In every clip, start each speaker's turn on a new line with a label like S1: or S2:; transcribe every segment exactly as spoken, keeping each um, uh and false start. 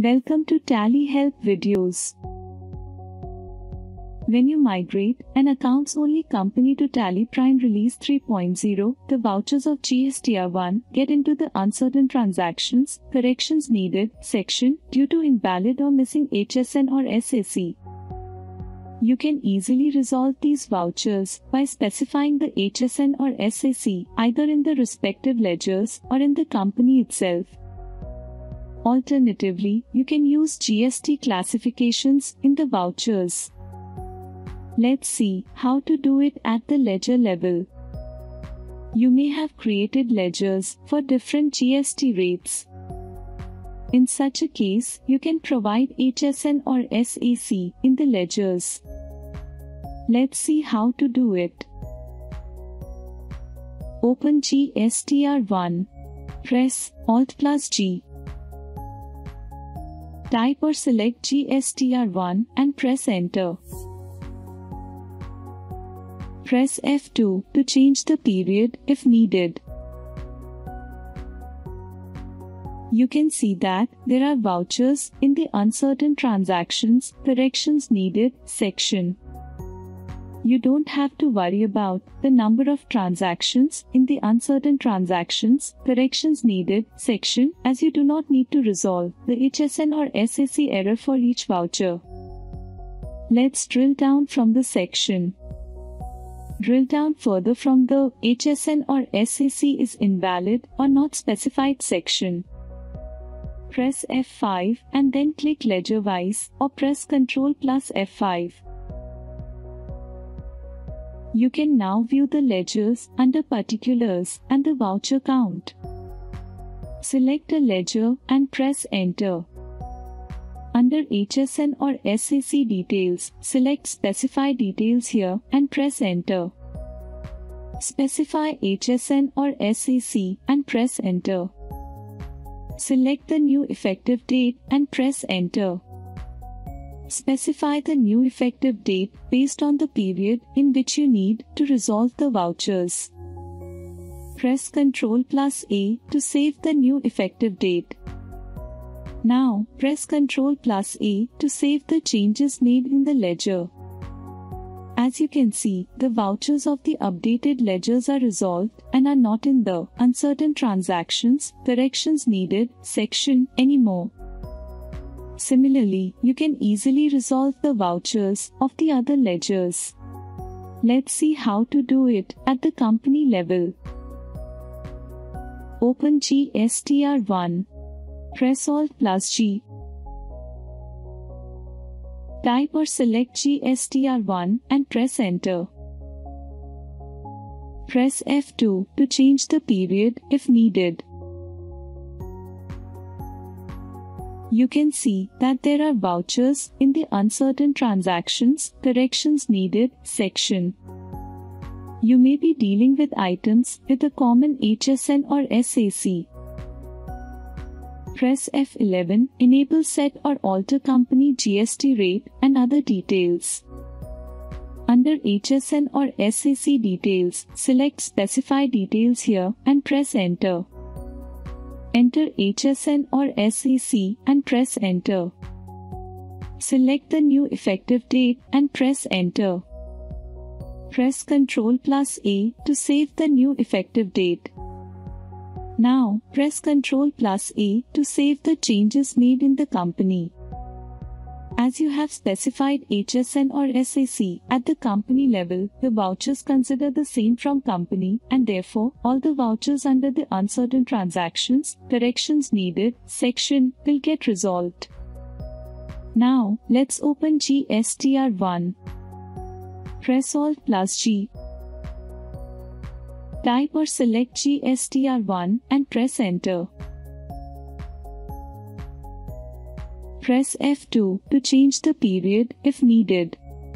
S1: Welcome to Tally Help videos. When you migrate an accounts-only company to Tally Prime Release three point oh, the vouchers of G S T R one get into the Uncertain Transactions, Corrections Needed section due to invalid or missing H S N or S A C. You can easily resolve these vouchers by specifying the H S N or S A C either in the respective ledgers or in the company itself. Alternatively, you can use G S T classifications in the vouchers. Let's see how to do it at the ledger level. You may have created ledgers for different G S T rates. In such a case, you can provide H S N or S A C in the ledgers. Let's see how to do it. Open G S T R one. Press Alt plus G. Type or select G S T R one and press Enter. Press F two to change the period if needed. You can see that there are vouchers in the Uncertain Transactions, Corrections Needed section. You don't have to worry about the number of transactions in the Uncertain Transactions, Corrections Needed section, as you do not need to resolve the H S N or S A C error for each voucher. Let's drill down from the section. Drill down further from the H S N or S A C is invalid or not specified section. Press F five and then click Ledger-wise or press Ctrl plus F five. You can now view the ledgers under Particulars and the voucher count. Select a ledger and press Enter. Under H S N or S A C details, select Specify Details here and press Enter. Specify H S N or S A C and press Enter. Select the new effective date and press Enter. Specify the new effective date based on the period in which you need to resolve the vouchers. Press Ctrl plus A to save the new effective date. Now, press Ctrl plus A to save the changes made in the ledger. As you can see, the vouchers of the updated ledgers are resolved and are not in the Uncertain Transactions, Corrections Needed section anymore. Similarly, you can easily resolve the vouchers of the other ledgers. Let's see how to do it at the company level. Open G S T R one. Press Alt plus G. Type or select G S T R one and press Enter. Press F two to change the period if needed. You can see that there are vouchers in the Uncertain Transactions, Corrections Needed section. You may be dealing with items with a common H S N or S A C. Press F eleven, enable Set or Alter Company G S T Rate and other details. Under H S N or S A C details, select Specify Details here and press Enter. Enter H S N or S A C and press Enter. Select the new effective date and press Enter. Press Ctrl plus A to save the new effective date. Now, press Ctrl plus A to save the changes made in the company. As you have specified H S N or S A C at the company level, the vouchers consider the same from company, and therefore, all the vouchers under the Uncertain Transactions, Corrections Needed section will get resolved. Now, let's open G S T R one. Press Alt plus G. Type or select G S T R one and press Enter. Press F two to change the period if needed.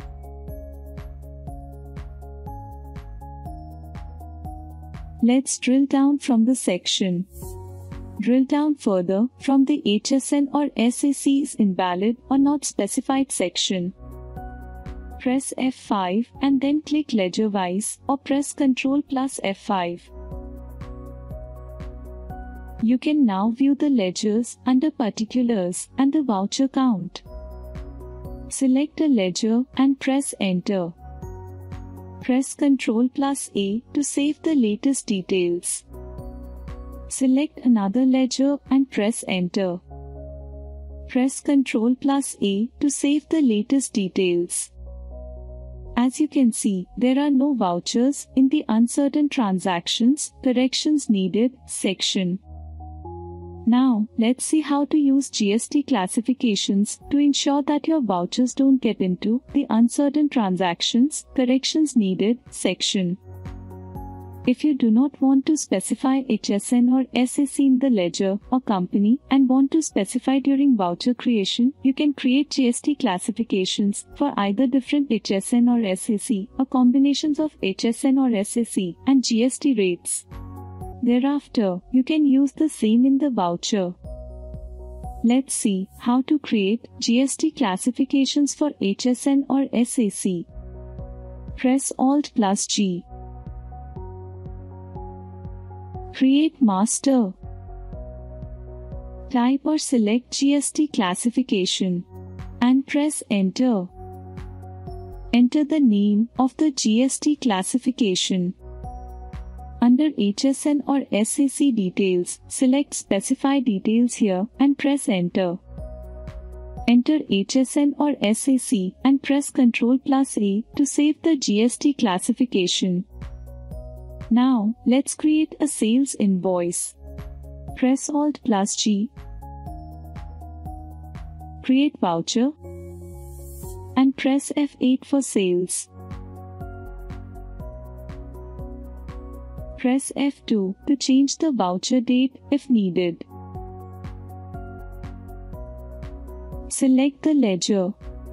S1: Let's drill down from the section. Drill down further from the H S N or S A C is invalid or not specified section. Press F five and then click Ledger-wise or press Ctrl plus F five. You can now view the ledgers under Particulars and the voucher count. Select a ledger and press Enter. Press Ctrl plus A to save the latest details. Select another ledger and press Enter. Press Ctrl plus A to save the latest details. As you can see, there are no vouchers in the Uncertain Transactions, Corrections Needed section. Now, let's see how to use G S T classifications to ensure that your vouchers don't get into the Uncertain Transactions, Corrections Needed section. If you do not want to specify H S N or S A C in the ledger or company and want to specify during voucher creation, you can create G S T classifications for either different H S N or S A C or combinations of H S N or S A C and G S T rates. Thereafter, you can use the same in the voucher. Let's see how to create G S T classifications for H S N or S A C. Press Alt plus G. Create Master. Type or select G S T classification and press Enter. Enter the name of the G S T classification. Under H S N or S A C details, select Specify Details here and press Enter. Enter H S N or S A C and press Ctrl plus A to save the G S T classification. Now, let's create a sales invoice. Press Alt plus G. Create voucher. And press F eight for sales. Press F two to change the voucher date if needed. Select the ledger.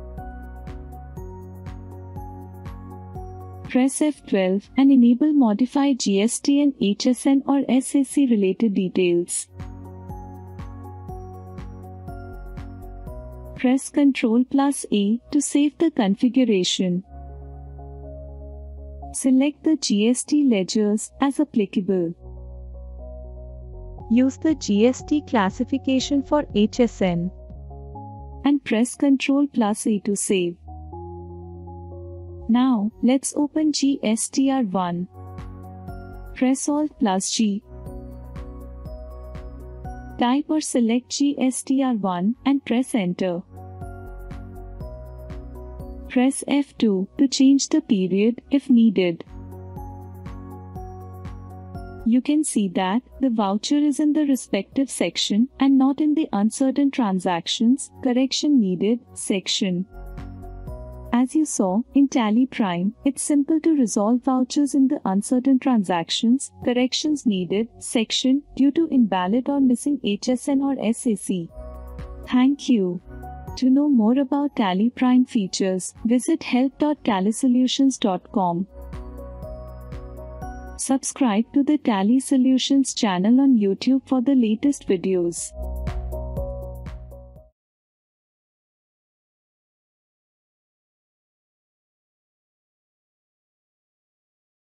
S1: Press F twelve and enable Modify G S T and H S N or S A C related details. Press Ctrl plus A to save the configuration. Select the G S T ledgers as applicable. Use the G S T classification for H S N and press Ctrl plus A to save. Now, let's open G S T R one. Press Alt plus G. Type or select G S T R one and press Enter. Press F two to change the period if needed. You can see that the voucher is in the respective section and not in the Uncertain Transactions, Correction Needed section. As you saw, in Tally Prime, it's simple to resolve vouchers in the Uncertain Transactions, Corrections Needed section due to invalid or missing H S N or S A C. Thank you. To know more about Tally Prime features, visit help dot tally solutions dot com. Subscribe to the Tally Solutions channel on YouTube for the latest videos.